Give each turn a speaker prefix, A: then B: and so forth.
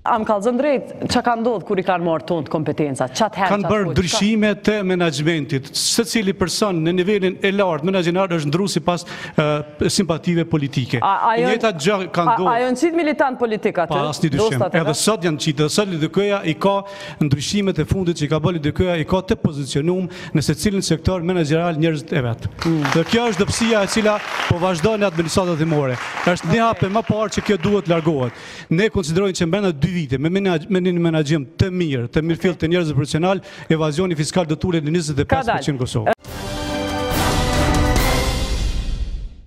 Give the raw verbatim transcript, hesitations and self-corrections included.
A: Am kallëzën drejt, që ka ndodhë kur i kanë marrë tonë të kompetenca?
B: Kanë bërë ndryshime të menaxhmentit. Secili person në nivelin e lartë menaxhenar është ndru sipas simpative politike. Njëjta gjë ka ndodhur.
A: A janë qitë militant politik aty?
B: Pa asnjë dyshim. Edhe sot janë qitë. Edhe sot L D K-ja i ka ndryshimet e fundit që i ka bërë L D K-ja, i ka të pozicionuar në secilin sektor menaxheral njerëzit e vet. Dhe kjo është dobësia e cila po vazhdon në administratën timore. Është një hap më parë që kjo duhet largohet. Ne konsiderojmë që brenda dy vite me një menaxhim të mirë, të mirëfillt të njerëzve profesional, evazioni fiskal do të ulet në njëzet e pesë përqind në Kosovë.